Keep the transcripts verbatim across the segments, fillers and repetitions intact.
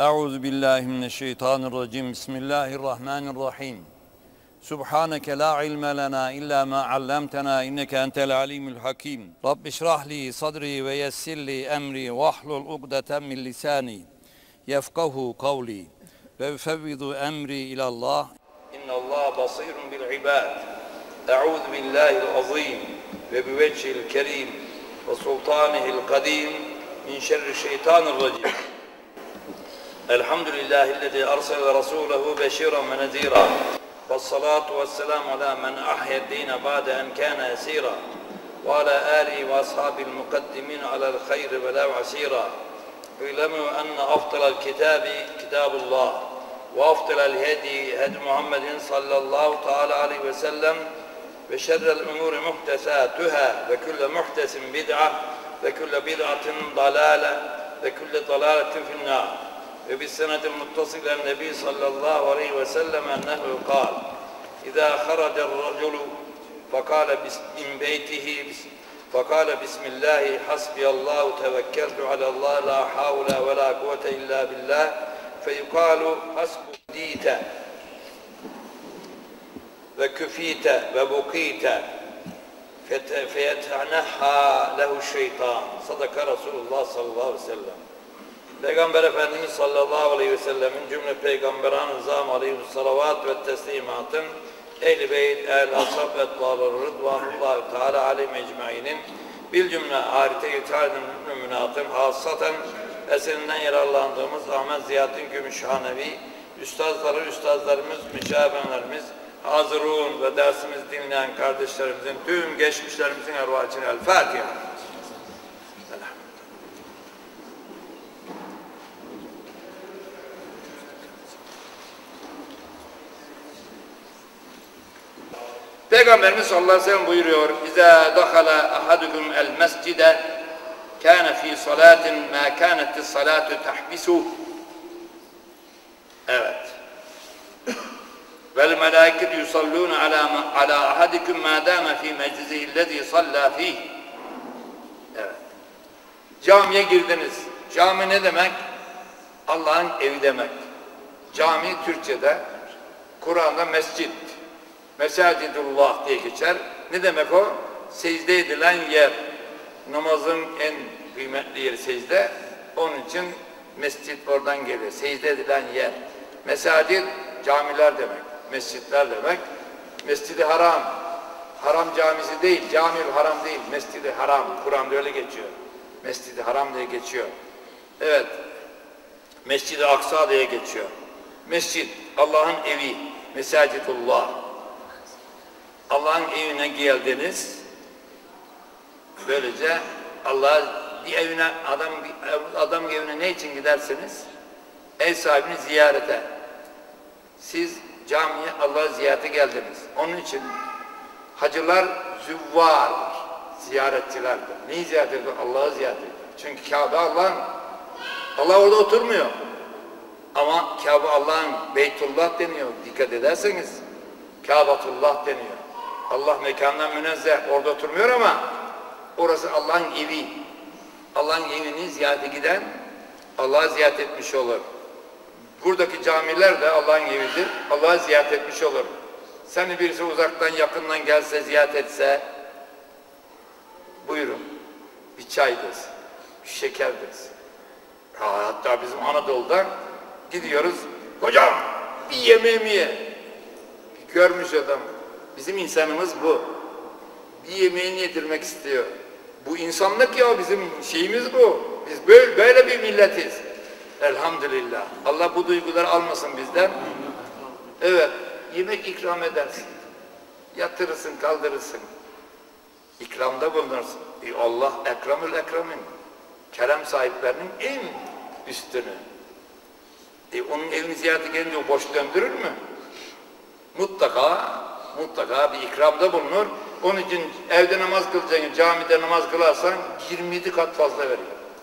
Euzu billahi mineşşeytanirracim. Bismillahirrahmanirrahim. Subhaneke la ilme lena illa ma allamtena inneke entel alimul hakim. Rabbi şrah li sadri ve yessir li emri vahlul ugdeten min lisani yefkahu kavli ve yufevvidu emri ilallah. İnnallah basirun bil ibad. Euzu billahil azim ve bi vecihil kerim ve sultanihil kadim min şerri şeytanirracim. Elhamdülillahillezî arsale rasûlehu beşîran ve nezîrâ. Vessalâtu vesselamu alâ men ahyed-dîne ba'de en kâne esîrâ. Ve alâ âlihi ve ashâbil mukaddimîn alel hayri ve lev asîrâ. İ'lemû enne afdalel kitâbi kitâbullah. Ve afdalel hedi hedi Muhammedin sallallahu teâlâ aleyhi ve sellem. Ve şerrel umûri muhtesâtuhâ. Ve külle muhtesin bid'a. Ve külle bid'atin dalâle. Ve külle dalâletin finnâr. Ve bis senedil muttasilen nebi sallallahu aleyhi ve sellem ennehu kâl İzâ haracel raculu fekâle min beytihi fekâle bismillahi hasbiyallahu tevekkeltu alallâhi la havle ve la kuvvete illa billah feyukâlu hasbudîte ve küfîte ve bukîte feyetenehhâ lehu şeytan. Sadaka Resulullah sallallahu aleyhi ve sellem. Peygamber Efendimiz sallallahu aleyhi ve sellemin cümle peygamberan nizam aleyhi salavat ve teslimatın ehl-i beyt, ehl-i ashab ve etbâları rıdvanullahi teâlâ aleyhi mecmainin bil cümle ahirete geçerden müminatın hasaten eserinden yararlandığımız Ahmet Ziyaddin Gümüşhanevi üstazları, üstazlarımız, müşabenlerimiz, hazırun ve dersimiz dinleyen kardeşlerimizin tüm geçmişlerimizin ervahı için El Fatiha. Peygamberimiz sallallahu aleyhi ve sellem buyuruyor: İzâ dakhala ahadukum el mescide kâne fî salâtin mâ kânetis salâtu tahbisuh. Evet. Vel melâiketu yusallûne alâ alâ ahadikum mâ dâme fî meczizihillezî sallâ fîh. Evet. Camiye girdiniz. Cami ne demek? Allah'ın evi demek. Cami Türkçe'de, Kur'an'da mescid. Mesacidullah diye geçer. Ne demek o? Secde edilen yer. Namazın en kıymetli yeri secde. Onun için mescit oradan geliyor. Secde edilen yer. Mesacid camiler demek. Mescitler demek. Mescid-i Haram. Haram camisi değil. Cami-ül Haram değil. Mescid-i Haram. Kur'an'da öyle geçiyor. Mescid-i Haram diye geçiyor. Evet. Mescid-i Aksa diye geçiyor. Mescid. Allah'ın evi. Mesacidullah. Allah'ın evine geldiniz, böylece Allah'ın evine, adam, adam evine ne için gidersiniz? Ev sahibini ziyarete. Siz camiye Allah'ı ziyarete geldiniz. Onun için hacılar züvvar, ziyaretçilerdir. Neyi ziyaret ediyor? Allah'ı ziyaret ediyor. Çünkü Kabe Allah'ın, Allah orada oturmuyor. Ama Kabe Allah'ın Beytullah deniyor. Dikkat ederseniz Kabe'tullah deniyor. Allah mekandan münezzeh, orada oturmuyor ama orası Allah'ın evi. Allah'ın evini ziyarete giden Allah'ı ziyaret etmiş olur. Buradaki camiler de Allah'ın evidir. Allah'ı ziyaret etmiş olur. Seni birisi uzaktan yakından gelse, ziyaret etse, buyurun bir çay desin, bir şeker desin. Hatta bizim Anadolu'dan gidiyoruz, hocam bir yemeğimi ye. Bir görmüş adam. Bizim insanımız bu. Bir yemeğini yedirmek istiyor. Bu insanlık ya, bizim şeyimiz bu. Biz böyle, böyle bir milletiz. Elhamdülillah. Allah bu duyguları almasın bizden. Evet. Yemek ikram edersin. Yatırırsın, kaldırırsın. İkramda bulunursun. E Allah ekramül ekramın. Kerem sahiplerinin en üstünü. E onun evini ziyarete gelince o boş döndürür mü? Mutlaka mutlaka bir ikramda bulunur. Onun için evde namaz kılacağını, camide namaz kılarsan yirmi yedi kat fazla veriyor.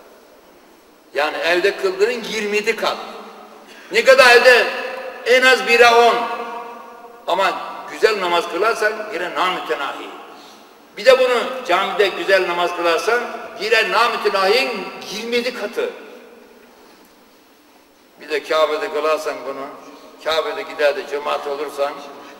Yani evde kıldığının yirmi yedi kat. Ne kadar evde? En az bire on. Ama güzel namaz kılarsan yine namütenahi. Bir de bunu camide güzel namaz kılarsan yine namütenahi'nin yirmi yedi katı. Bir de Kabe'de kılarsan bunu, Kabe'de gider de cemaat olursan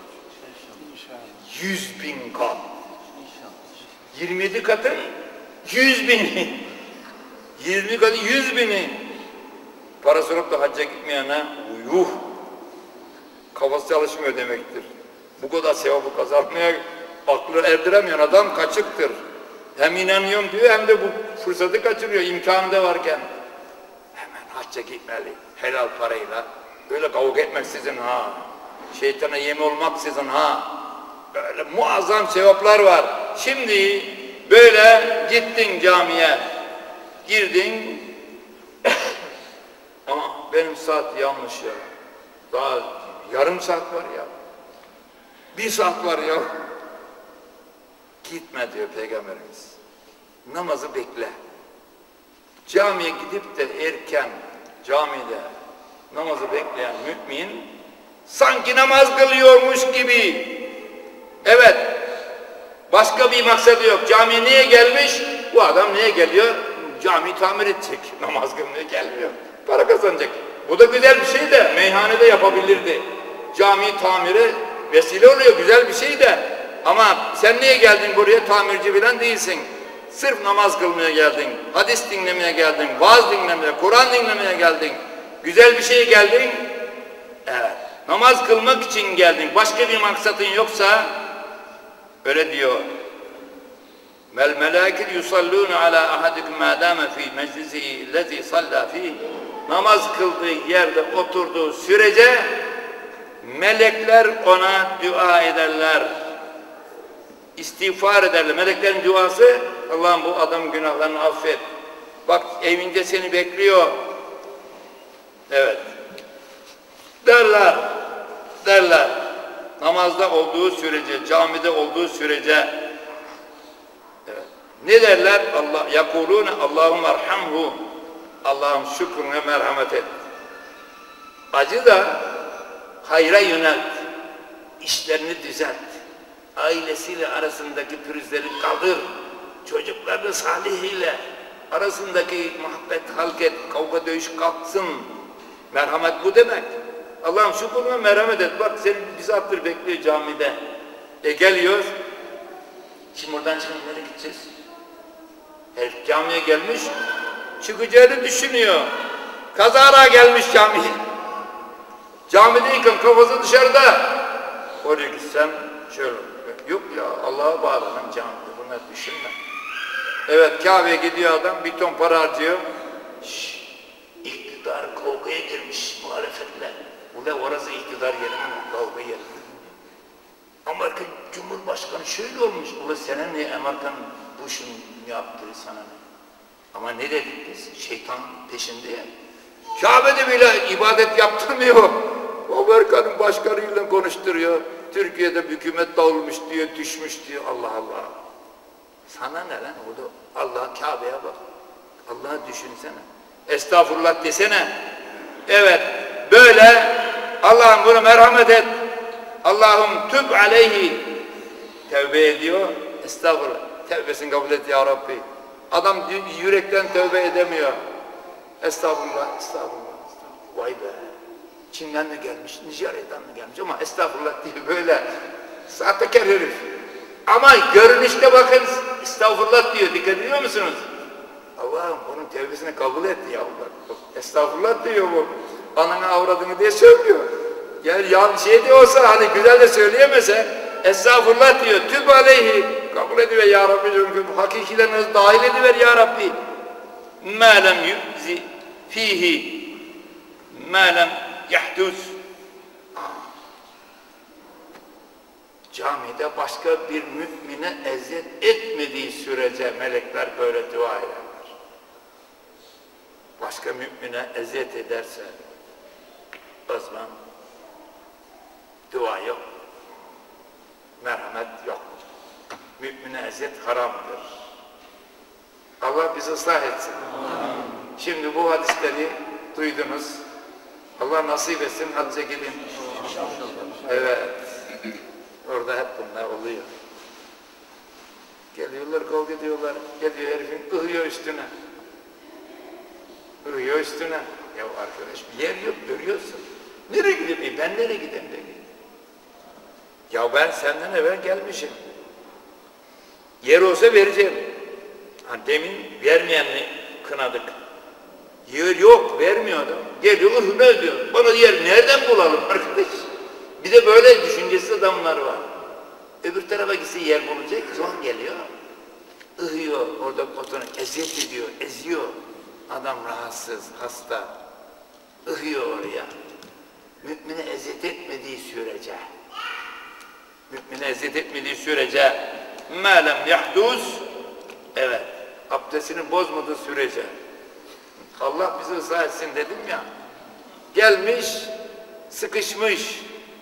yüz bin kat. yirmi yedi katın yüz bini. yirmi katı yüz bini. Parası olup da hacca gitmeyene uyuh. Kafası çalışmıyor demektir. Bu kadar sevabı kazanmaya aklı erdiremeyen adam kaçıktır. Hem inanıyorum diyor hem de bu fırsatı kaçırıyor imkanı da varken. Hemen hacca gitmeli helal parayla. Öyle kavga etmeksizin ha. Şeytana yem olmaksızın ha. Böyle muazzam sevaplar var. Şimdi böyle gittin camiye. Girdin. Ama benim saat yanlış ya. Daha yarım saat var ya. Bir saat var ya. Gitme diyor Peygamberimiz. Namazı bekle. Camiye gidip de erken camide namazı bekleyen mümin sanki namaz kılıyormuş gibi. Evet. Başka bir maksadı yok. Camiye niye gelmiş? Bu adam niye geliyor? Camiyi tamir edecek. Namaz kılmaya gelmiyor. Para kazanacak. Bu da güzel bir şey de meyhanede yapabilirdi. Camiyi tamire vesile oluyor. Güzel bir şey de. Ama sen niye geldin buraya? Tamirci bilen değilsin. Sırf namaz kılmaya geldin. Hadis dinlemeye geldin. Vaaz dinlemeye, Kur'an dinlemeye geldin. Güzel bir şeye geldin. Evet. Namaz kılmak için geldin. Başka bir maksatın yoksa öyle diyor. Mel melâket yusallûne alâ ahadikum mâ dâme fî meclisihi lezî sallâ fîh. Namaz kıldığı yerde oturduğu sürece melekler ona dua ederler. İstiğfar ederler. Meleklerin duası Allah'ım bu adam günahlarını affet. Bak evinde seni bekliyor. Evet. Derler. Derler. Namazda olduğu sürece, camide olduğu sürece evet. Ne derler? Allah yakulune Allahümme erhamhu. Allah'ım şükrüne merhamet et. Acı da hayra yönelt. İşlerini düzelt. Ailesiyle arasındaki pürüzleri kaldır. Çocuklarını salihiyle arasındaki muhabbet halk et. Kavga dövüş kalksın. Merhamet bu demek. Allah'ım şükrüne merhamet et. Bak seni bir saattir bekliyor camide. E geliyoruz. Şimdi oradan çıkıp nereye gideceğiz? Herif camiye gelmiş. Çıkacağını düşünüyor. Kazara gelmiş camiye. Camideyken kafası dışarıda. Oraya gitsem şöyle. Yok ya Allah'a bağlanan camide. Bunlar düşünme. Evet Kabe'ye gidiyor adam. Bir ton para harcıyor. Şşş. İktidar kavgaya girmiş muhalefetle. Ula orası iktidar yeri mi? Kavga yeri mi? Amerika Cumhurbaşkanı şöyle olmuş. Ula senin ne Amerikan Bush'un yaptığı sana ne? Ama ne dedik biz? Şeytan peşinde ya. Kabe'de bile ibadet yaptırmıyor. Amerika'nın başkanıyla konuşturuyor. Türkiye'de hükümet dağılmış diyor, düşmüş diyor. Allah Allah. Sana ne lan? O da Allah Kabe'ye bak. Allah'ı düşünsene. Estağfurullah desene. Evet. Böyle Allah'ım buna merhamet et. Allah'ım tüb aleyhi. Tevbe ediyor. Estağfurullah. Tevbesini kabul et ya Rabbi. Adam yürekten tövbe edemiyor. Estağfurullah, estağfurullah, estağfurullah. Vay be. Çin'den de gelmiş, Nijerya'dan da gelmiş ama estağfurullah diye böyle sahtekar herif. Ama görünüşte bakın estağfurullah diyor. Dikkat ediyor musunuz? Allah'ım onun tevbesini kabul et ya. Estağfurullah diyor bu. Ananı avradını diye söylüyor. Yani ya şey de olsa hani güzel de söyleyemese estağfurullah diyor. Tüb aleyhi. Kabul ediver ya Rabbi. Hakikilerinizi dahil ediver ya Rabbi. مَا لَمْ يُؤْزِ ف۪يهِ مَا لَمْ يَحْدُث. Camide başka bir mümine eziyet etmediği sürece melekler böyle dua ederler. Başka mümine eziyet ederse o zaman dua yok. Merhamet yok. Mümine eziyet haramdır. Allah bizi ıslah etsin. Amin. Şimdi bu hadisleri duydunuz. Allah nasip etsin hacca gidin. Evet. Orada hep bunlar oluyor. Geliyorlar, kavga ediyorlar. Geliyor herifin ığıyor üstüne. Iğıyor üstüne. Ya arkadaş bir yer yok görüyorsun. Nereye gideyim? Ben nereye gideyim dedi. Ya ben senden evvel gelmişim. Yer olsa vereceğim. Ha, demin vermeyenini kınadık. Yer yok, vermiyor adam. Geliyor, ıhını ödüyor. Bana yer nereden bulalım arkadaş? Bir de böyle düşüncesiz adamlar var. Öbür tarafa gitse yer bulacak, zor geliyor. Ihıyor, orada kotunu eziyet ediyor, eziyor. Adam rahatsız, hasta. Ihıyor oraya. Mümine eziyet etmediği sürece, mümine eziyet etmediği sürece مَا لَمْ يَحْدُوزْ evet, abdestini bozmadığı sürece Allah bizi ıslah etsin dedim ya, gelmiş, sıkışmış,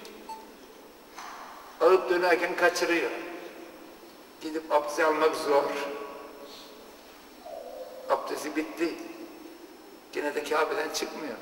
alıp dönerken kaçırıyor. Gidip abdest almak zor. Abdesti bitti. Yine de Kabe'den çıkmıyor.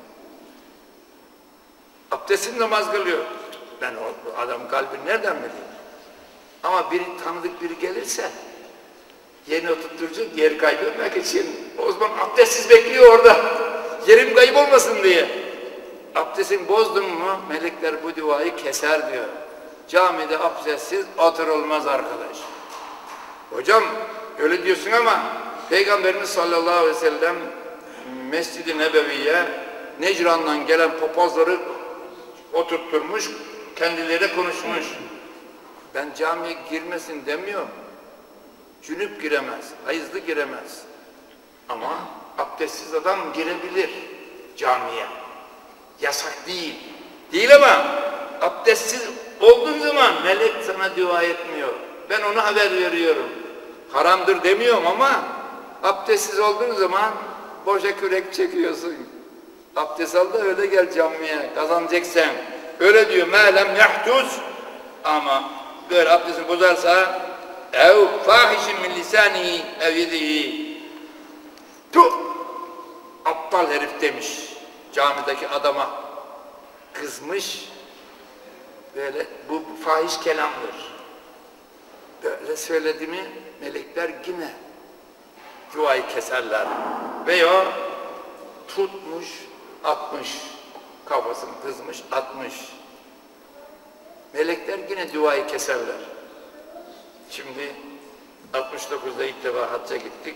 Abdestin namaz kılıyor. Ben o adam kalbini nereden bileyim? Ama biri tanıdık biri gelirse yerini oturtturacak, yer kaybetmek için o zaman abdestsiz bekliyor orada. Yerim kayıp olmasın diye. Abdestini bozdun mu melekler bu duayı keser diyor. Camide abdestsiz oturulmaz arkadaş. Hocam öyle diyorsun ama Peygamberimiz sallallahu aleyhi ve sellem Mescid-i Nebevi'ye Necran'dan gelen papazları oturtturmuş, kendileri konuşmuş. Ben camiye girmesin demiyorum. Cünüp giremez, hayızlı giremez. Ama abdestsiz adam girebilir camiye. Yasak değil. Değil ama abdestsiz olduğun zaman melek sana dua etmiyor. Ben ona haber veriyorum. Haramdır demiyorum ama abdestsiz olduğun zaman boşa kürek çekiyorsun. Abdest al da öyle gel camiye, kazanacaksın. Öyle diyor, mâlem yahtuz. Ama böyle abdestini bozarsa ev fâhişin min lisânihi ev yedihi. Tu! Aptal herif demiş camideki adama. Kızmış. Böyle bu fahiş kelamdır. Böyle söyledi mi melekler yine duayı keserler. Veya tutmuş, atmış. Kafasını kızmış, atmış. Melekler yine duayı keserler. Şimdi altmış dokuzda ilk defa hacca gittik.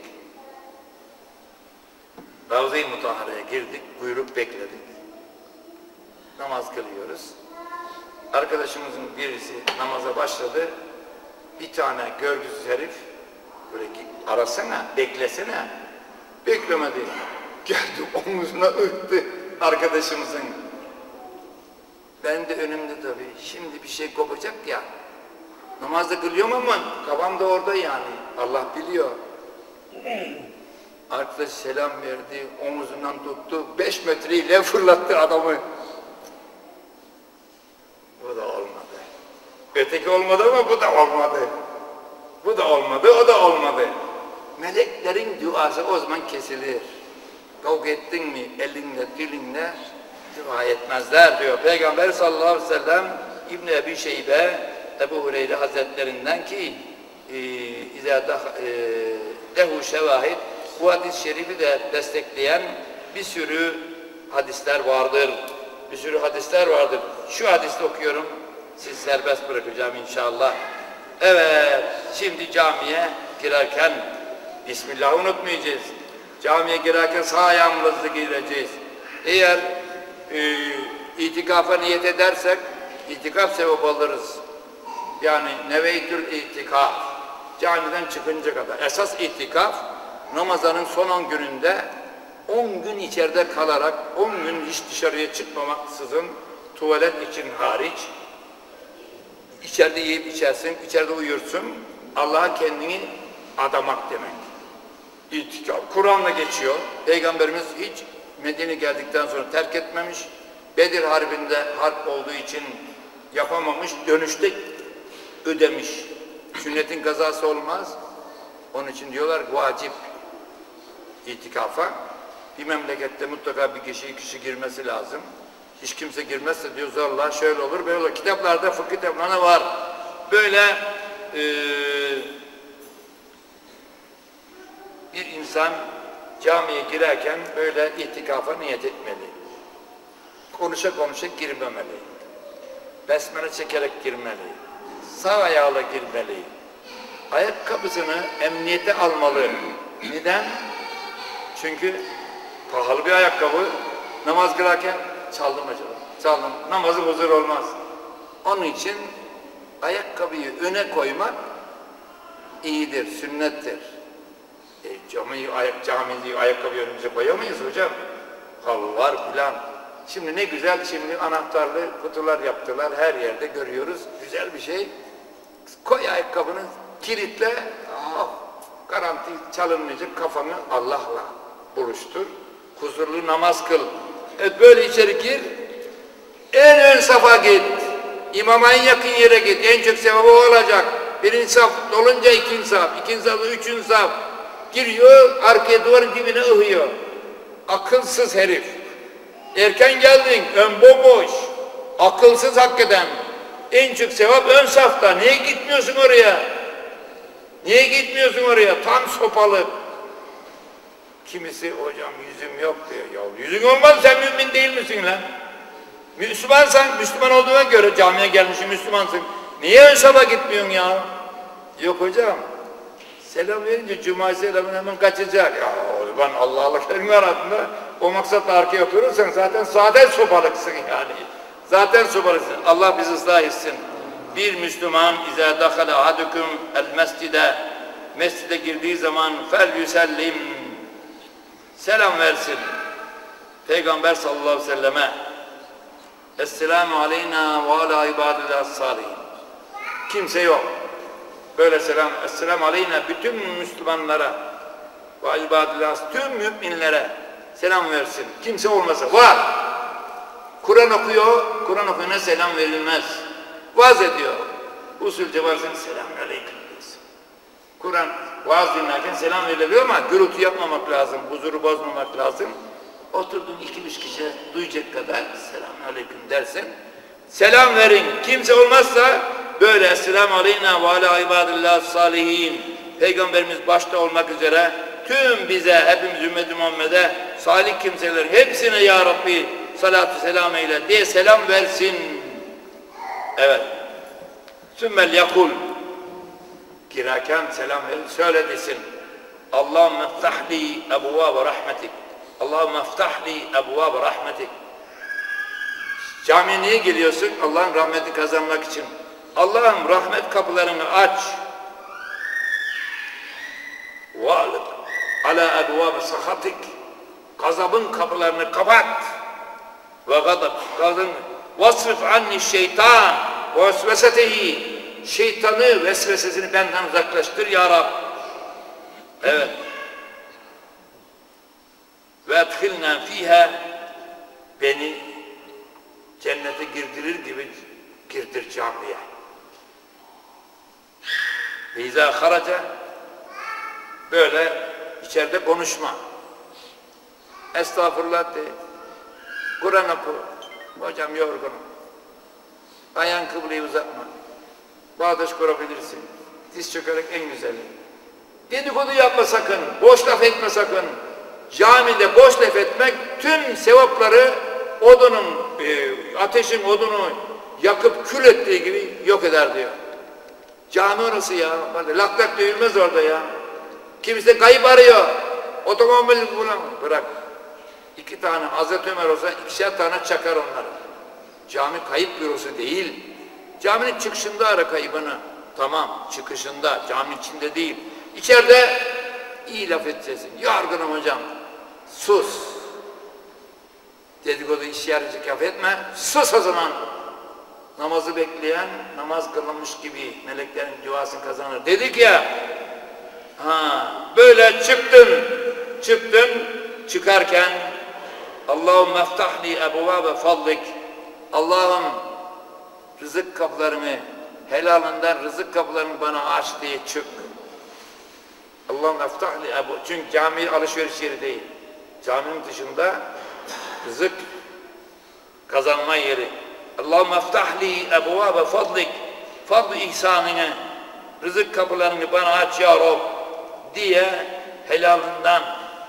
Ravza-i Mutahhara'ya girdik, buyruk bekledik. Namaz kılıyoruz. Arkadaşımızın birisi namaza başladı. Bir tane görgüsüz herif böyle arasana, beklesene. Beklemedi. Geldi omuzuna öptü arkadaşımızın. Ben de önümde tabii. Şimdi bir şey kopacak ya. Namazda kılıyorum ama kafam da orada yani. Allah biliyor. Arkadaş selam verdi, omuzundan tuttu, beş metreyle fırlattı adamı. Bu da olmadı. Öteki olmadı ama bu da olmadı. Bu da olmadı, o da olmadı. Meleklerin duası o zaman kesilir. Kavga ettin mi elinle, dilinle dua etmezler diyor. Peygamber sallallahu aleyhi ve sellem İbn-i Ebi Şeybe, Ebu Hureyre Hazretlerinden ki İzâ lehu şevahid, bu hadis-i şerifi de destekleyen bir sürü hadisler vardır. Bir sürü hadisler vardır. Şu hadiste okuyorum. Siz serbest bırakacağım inşallah. Evet. Şimdi camiye girerken Bismillah'ı unutmayacağız. Camiye girerken sağ ayağımızla gireceğiz. Eğer e, itikafa niyet edersek itikaf sevap alırız. Yani neveytül itikaf. Camiden çıkınca kadar. Esas itikaf Ramazan'ın son on gününde on gün içeride kalarak on gün hiç dışarıya çıkmamaksızın tuvalet için hariç içeride yiyip içersin, içeride uyursun. Allah'a kendini adamak demek. İtikaf Kur'an'la geçiyor. Peygamberimiz hiç Medine geldikten sonra terk etmemiş. Bedir Harbi'nde harp olduğu için yapamamış. Dönüşte ödemiş. Sünnetin kazası olmaz. Onun için diyorlar vacip itikafa. Bir memlekette mutlaka bir kişi, iki kişi girmesi lazım. Hiç kimse girmezse diyor zorla şöyle olur, böyle olur. Kitaplarda, fıkıh kitaplarında var. Böyle e, bir insan camiye girerken böyle itikafa niyet etmeli. Konuşa konuşa girmemeli. Besmele çekerek girmeli. Sağ ayağıyla girmeli. Ayakkabısını emniyete almalı. Neden? Çünkü pahalı bir ayakkabı. Namaz kılarken çaldım acaba. Çaldım. Namazı huzur olmaz. Onun için ayakkabıyı öne koymak iyidir, sünnettir. E, camiyi, ayak, camiyi ayakkabı önümüze koyuyor muyuz hocam? Halı var filan. Şimdi ne güzel, şimdi anahtarlı kutular yaptılar, her yerde görüyoruz. Güzel bir şey. Koy ayakkabını, kilitle, oh, garanti çalınmayacak, kafanı Allah'la buluştur. Huzurlu namaz kıl. Evet, böyle içeri gir, en ön safa git. İmama en yakın yere git, en çok sevabı olacak. Birinci saf dolunca ikinci saf, ikinci saf, üçüncü saf. Giriyor, arkaya duvarın dibine ıhıyor. Akılsız herif. Erken geldin, ön bomboş. Akılsız hakikaten. En çok sevap ön safta. Niye gitmiyorsun oraya? Niye gitmiyorsun oraya? Tam sopalı. Kimisi hocam yüzüm yok diyor. Ya yüzün olmaz, sen mümin değil misin lan? Müslümansan, Müslüman olduğuna göre camiye gelmişsin, Müslümansın. Niye ön safa gitmiyorsun ya? Yok hocam. Selam verince cuma selamını hemen kaçacak. Ya o zaman Allah Allah kelime aradığında o maksatla arkaya oturursan zaten zaten sopalıksın yani. Zaten sopalıksın. Allah bizi ıslah etsin. Bir Müslüman izâ dakhala ahadukum el mescide, mescide girdiği zaman fel yüsellim, selam versin. Peygamber sallallahu aleyhi ve selleme Esselamu aleyna ve ala ibadillah salihin. Kimse yok. Böyle selam, Esselamu aleyna bütün Müslümanlara ve ibadillah, tüm müminlere selam versin. Kimse olmasa var. Kur'an okuyor, Kur'an okuyana selam verilmez. Vaaz ediyor. Usulce varsın, selamun aleyküm diyorsun. Kur'an vaaz dinlerken selam veriliyor ama gürültü yapmamak lazım, huzuru bozmamak lazım. Oturdun iki üç kişi duyacak kadar selamun aleyküm dersen selam verin. Kimse olmazsa böyle Esselamu aleyna ve ala ibadillah salihin. Peygamberimiz başta olmak üzere tüm bize, hepimiz ümmet-i Muhammed'e, salih kimselerin hepsine ya Rabbi salatu selam eyle diye selam versin. Evet. Sümmel yakul. Girerken selam verin, şöyle desin. Allahümme ftahli ebuvâbe rahmetik. Allahümme ftahli ebuvâbe rahmetik. Camiye niye geliyorsun? Allah'ın rahmeti kazanmak için. Allah'ım rahmet kapılarını aç. Vâlık ala ebuvâbe sahatik. Gazabın kapılarını kapat. Ve gadab, kadın vasrif anni şeytan ve vesvesetehi. Şeytanı, vesvesesini benden uzaklaştır ya Rab. Evet. Ve edhilna fiha, beni cennete girdirir gibi girdir camiye. Ve izâ haraca, böyle içeride konuşma. Estağfurullah de. Kur'an oku. Hocam yorgunum. Ayağın kıbleyi uzatma. Bağdaş kurabilirsin. Diz çökerek en güzeli. Dedikodu yapma sakın. Boş laf etme sakın. Camide boş laf etmek tüm sevapları odunun, e, ateşin odunu yakıp kül ettiği gibi yok eder diyor. Cami orası ya. Lak lak dövülmez orada ya. Kimse de kayıp arıyor. Otomobil bulan. Bırak. İki tane Hazreti Ömer olsa ikişer tane çakar onları. Cami kayıp bürosu değil. Caminin çıkışında ara kaybını. Tamam, çıkışında, caminin içinde değil. İçeride iyi laf edeceksin. Yorgunum hocam. Sus. Dedikodu iş yarayacak laf etme. Sus o zaman. Namazı bekleyen, namaz kılınmış gibi meleklerin duasını kazanır. Dedik ya, ha, böyle çıktın, çıktın, çıkarken Allahümme eftahli ebuvâbe fadlik. Allah'ım rızık kapılarını, helalından rızık kapılarını bana aç diye çık. Allahümme eftahli ebu. Çünkü cami alışveriş yeri değil. Caminin dışında rızık kazanma yeri. Allahümme eftahli ebuvâbe fadlik. Fadl-ı ihsanını, rızık kapılarını bana aç ya Rab diye helalından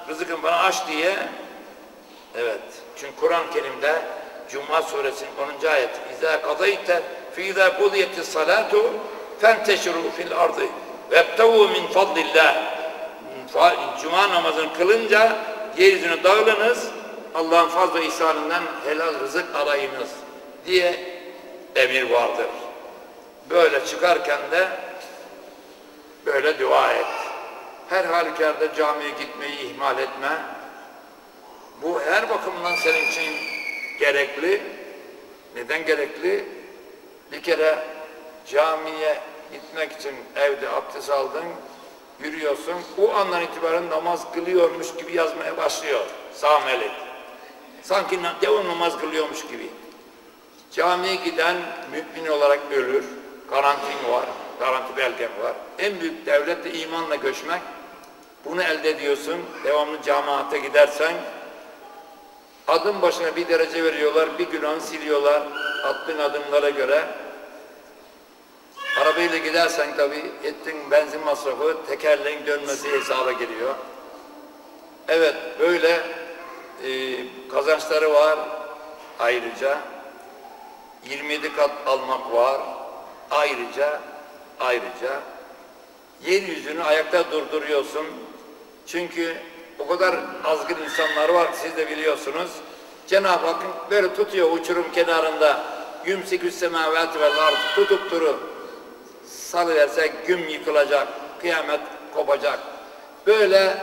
rızkını bana aç diye. Evet. Çünkü Kur'an-ı Kerim'de Cuma suresinin onuncu ayeti İzâ kadayte fîzâ kudiyetis salâtu fenteşirû fil ardı vebtevû min fadlillâh. Cuma namazını kılınca yeryüzüne dağılınız, Allah'ın fazla ihsanından helal rızık arayınız diye emir vardır. Böyle çıkarken de böyle dua et. Her halükarda camiye gitmeyi ihmal etme. Bu her bakımdan senin için gerekli. Neden gerekli? Bir kere camiye gitmek için evde abdest aldın, yürüyorsun. O andan itibaren namaz kılıyormuş gibi yazmaya başlıyor sağ melek. Sanki devam namaz kılıyormuş gibi. Camiye giden mümin olarak ölür. Garantin var, garanti belgen var. En büyük devlet de imanla göçmek. Bunu elde ediyorsun. Devamlı cemaate gidersen adım başına bir derece veriyorlar, bir günahını siliyorlar attığın adımlara göre. Arabayla gidersen tabii ettiğin benzin masrafı, tekerleğin dönmesi hesaba giriyor. Evet, böyle e, kazançları var ayrıca. yirmi yedi kat almak var ayrıca, ayrıca. Yeryüzünü ayakta durduruyorsun. Çünkü o kadar azgın insanlar var ki siz de biliyorsunuz. Cenab-ı Hak böyle tutuyor uçurum kenarında. Yumsikü's semâvâti vel ard tutup duru. Salıverse güm yıkılacak, kıyamet kopacak. Böyle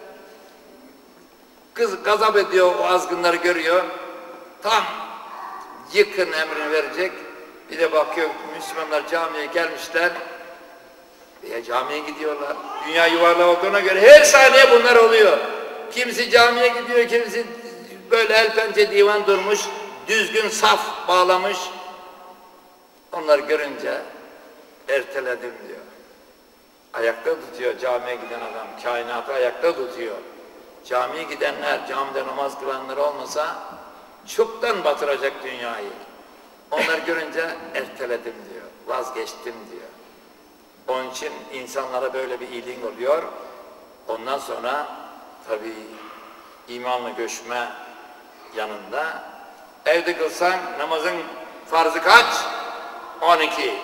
kız gazap ediyor, o azgınları görüyor. Tam yıkın emrini verecek. Bir de bakıyor Müslümanlar camiye gelmişler. Ya camiye gidiyorlar. Dünya yuvarlak olduğuna göre her saniye bunlar oluyor. Kimisi camiye gidiyor, kimisi böyle el pençe divan durmuş, düzgün saf bağlamış. Onları görünce erteledim diyor. Ayakta tutuyor camiye giden adam. Kainatı ayakta tutuyor. Camiye gidenler, camide namaz kılanlar olmasa çoktan batıracak dünyayı. Onları görünce erteledim diyor. Vazgeçtim diyor. Onun için insanlara böyle bir iyiliğin oluyor. Ondan sonra tabii imanla göçme yanında evde kılsan namazın farzı kaç? on iki.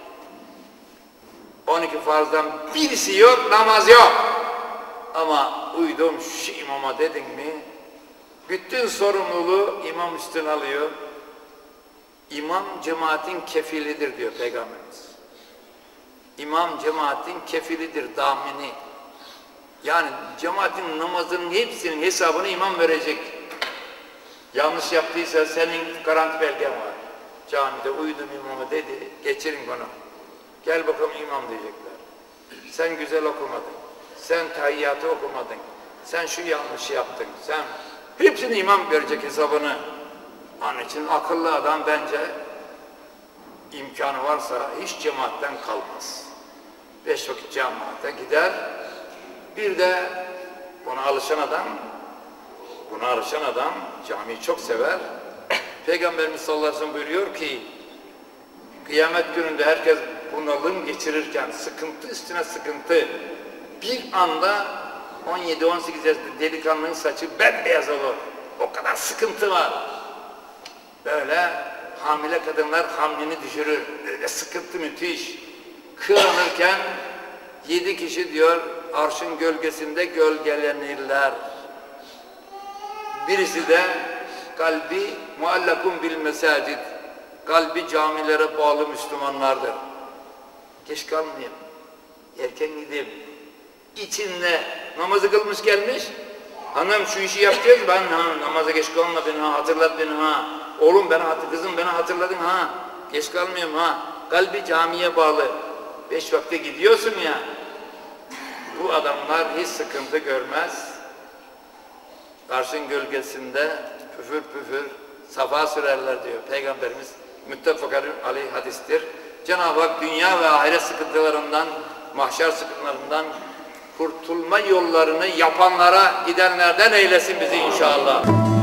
on iki farzdan birisi yok, namaz yok. Ama uydum şu imama dedin mi bütün sorumluluğu imam üstüne alıyor. İmam cemaatin kefilidir diyor Peygamberimiz. İmam cemaatin kefilidir, damini. Yani cemaatin namazının hepsinin hesabını imam verecek. Yanlış yaptıysa senin garanti belgen var. Camide uydum imama dedi, geçirin bunu. Gel bakalım imam diyecekler. Sen güzel okumadın. Sen tahiyyatı okumadın. Sen şu yanlışı yaptın. Sen hepsini imam verecek hesabını. Onun için akıllı adam bence imkanı varsa hiç cemaatten kalmaz. Beş vakit cemaate gider. Bir de buna alışan adam, buna alışan adam camiyi çok sever. Peygamberimiz sallallahu aleyhi ve sellem buyuruyor ki kıyamet gününde herkes bunalım geçirirken sıkıntı üstüne sıkıntı bir anda on yedi on sekiz yaşında delikanlının saçı bembeyaz olur. O kadar sıkıntı var. Böyle hamile kadınlar hamlini düşürür. Böyle sıkıntı müthiş. Kıranırken yedi kişi diyor arşın gölgesinde gölgelenirler. Birisi de kalbi muallakun bil mesacid. Kalbi camilere bağlı Müslümanlardır. Geç kalmayayım. Erken gideyim. İçinde namazı kılmış gelmiş. Hanım şu işi yapacağız. Ben ha, namaza geç kalma beni ha, hatırlat beni ha. Oğlum beni hatırladın, kızım beni hatırladın ha. Geç kalmıyorum ha. Kalbi camiye bağlı. Beş vakte gidiyorsun ya. Bu adamlar hiç sıkıntı görmez. Arşın gölgesinde püfür püfür safa sürerler diyor Peygamberimiz. Müttefak aleyh hadistir. Cenab-ı Hak dünya ve ahiret sıkıntılarından, mahşer sıkıntılarından kurtulma yollarını yapanlara, gidenlerden eylesin bizi inşallah.